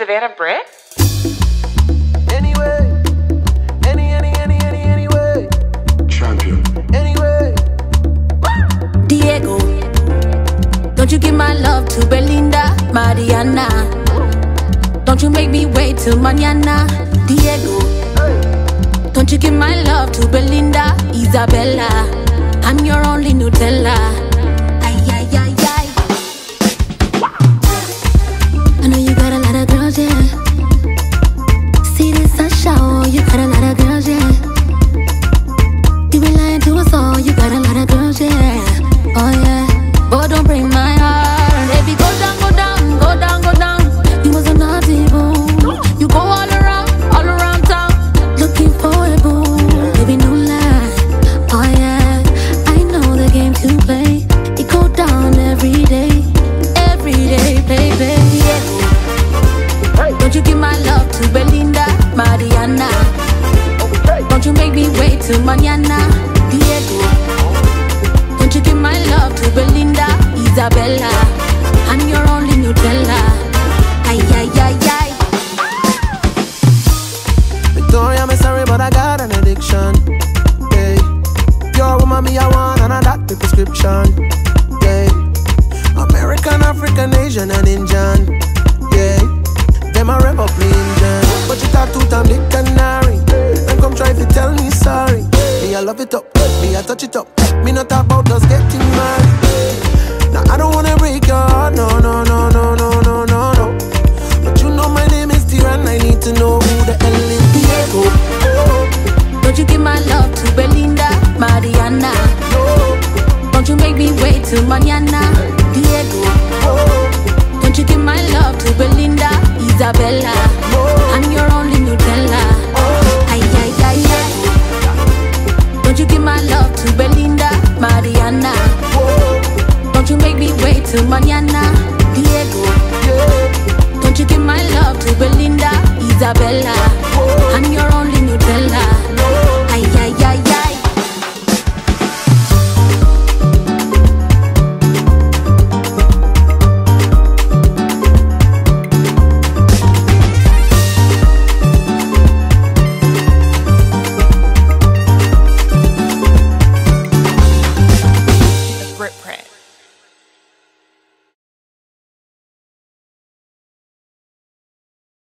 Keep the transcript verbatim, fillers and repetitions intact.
Savannah and Britt? Anyway, any, any, any, any, anyway. Champion. Anyway. Diego, don't you give my love to Belinda, Mariana. Don't you make me wait till mañana. Diego, don't you give my love to Belinda, Isabella. I'm your only Nutella. Ay, ay, ay, ay. I know you got a lot of girls, yeah. See this I show, you got a lot of girls, yeah. You been lying to us all, you got a lot of girls, yeah. Oh yeah, but don't break my heart. Baby, go down, go down, go down, go down. You was a naughty boo. You go all around, all around town, looking for a boo. Baby, no lie. Oh yeah, I know the game to play. It go down every day, every day, baby. Yeah. Don't you give my love to Belinda, Mariana. Don't you make me wait till mañana. Diego, don't you give my love to Belinda, Isabella. I'm your only Nutella. Ay, ay, ay, ay. Victoria, I'm sorry, but I got an addiction. Hey, you're a woman, me I want, and I got the prescription. Yeah, American, African, Asian, and Indian. Yeah, them a rev up me engine. But you talk two time Dick and Harry, and come try to tell me sorry. Me I love it up, me I touch it up. Me not talk about us getting married. Now I don't wanna break your heart, no, no, no, no, no, no, no, no. But you know my name is T and I need to know who the hell is Diego. Oh. Don't you give my love to Belinda, Mariana. No. Don't you make me wait till mañana. Diego, Oh. don't you give my love to Belinda, Isabella. No. I'm your only Nutella.